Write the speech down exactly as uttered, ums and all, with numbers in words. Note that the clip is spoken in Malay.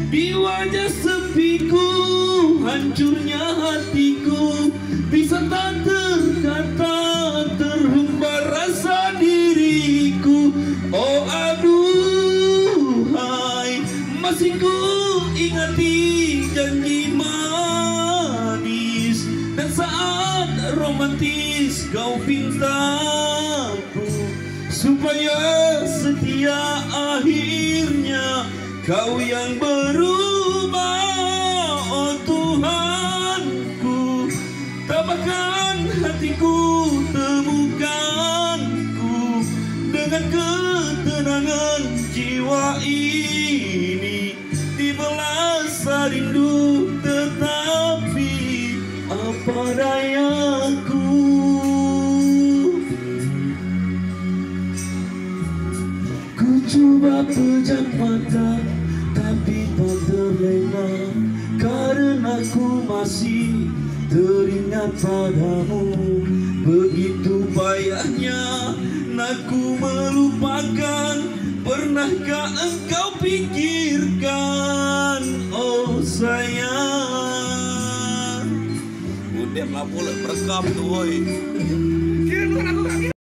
Di wajah sepiku, hancurnya hatiku, bisa tak terkata, terhembar rasa diriku. Oh aduhai, masih ku ingati janji manis dan saat romantis kau pintaku supaya setia, akhirnya kau yang berubah. Oh Tuhanku, tabahkan hatiku, temukanku dengan ketenangan jiwa ini. Dibelas rindu tetapi apa dayaku. Ku coba pejam mata tapi tak terlena, karena ku masih teringat padamu. Begitu payahnya nak ku melupakan, pernahkah engkau pikirkan, oh sayang. Udah lah boleh merekam tuh, woy.